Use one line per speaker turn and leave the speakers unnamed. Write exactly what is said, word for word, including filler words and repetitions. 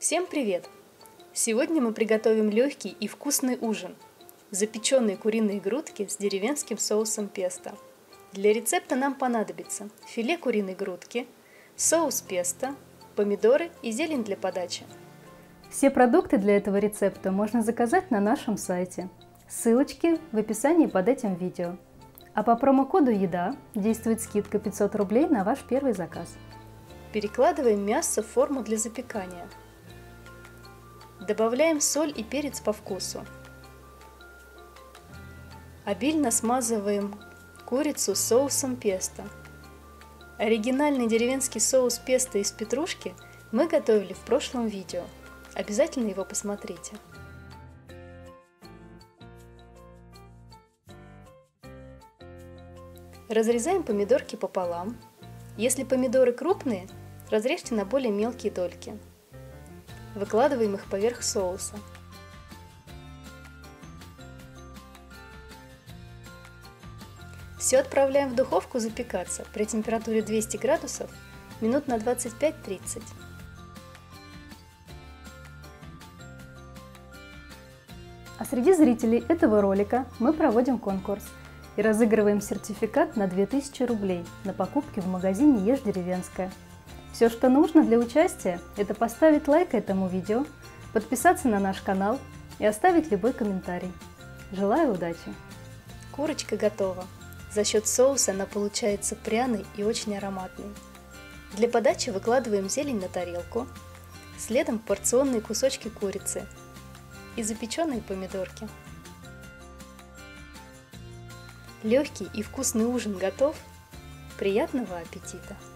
Всем привет! Сегодня мы приготовим легкий и вкусный ужин – запеченные куриные грудки с деревенским соусом песто. Для рецепта нам понадобится филе куриной грудки, соус песто, помидоры и зелень для подачи.
Все продукты для этого рецепта можно заказать на нашем сайте. Ссылочки в описании под этим видео. А по промокоду «Еда» действует скидка пятьсот рублей на ваш первый заказ.
Перекладываем мясо в форму для запекания. Добавляем соль и перец по вкусу. Обильно смазываем курицу с соусом песто. Оригинальный деревенский соус песто из петрушки мы готовили в прошлом видео. Обязательно его посмотрите. Разрезаем помидорки пополам. Если помидоры крупные, разрежьте на более мелкие дольки. Выкладываем их поверх соуса. Все отправляем в духовку запекаться при температуре двести градусов минут на двадцать пять-тридцать.
А среди зрителей этого ролика мы проводим конкурс и разыгрываем сертификат на две тысячи рублей на покупки в магазине «Ешь деревенское». Все, что нужно для участия, это поставить лайк этому видео, подписаться на наш канал и оставить любой комментарий. Желаю удачи!
Курочка готова. За счет соуса она получается пряной и очень ароматной. Для подачи выкладываем зелень на тарелку, следом порционные кусочки курицы и запеченные помидорки. Легкий и вкусный ужин готов. Приятного аппетита!